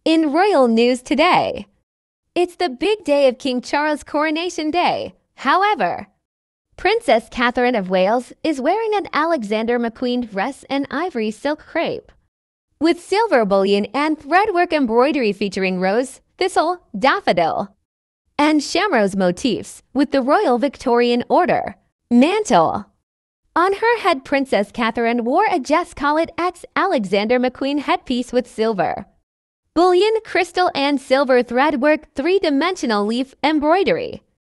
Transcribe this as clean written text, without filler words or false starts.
In royal news today, it's the big day of King Charles' coronation day. However, Princess Catherine of Wales is wearing an Alexander McQueen dress and ivory silk crepe, with silver bullion and threadwork embroidery featuring rose, thistle, daffodil, and shamrose motifs with the Royal Victorian Order mantle. On her head, Princess Catherine wore a Just Call It X Alexander McQueen headpiece with silver bullion, crystal, and silver threadwork three-dimensional leaf embroidery.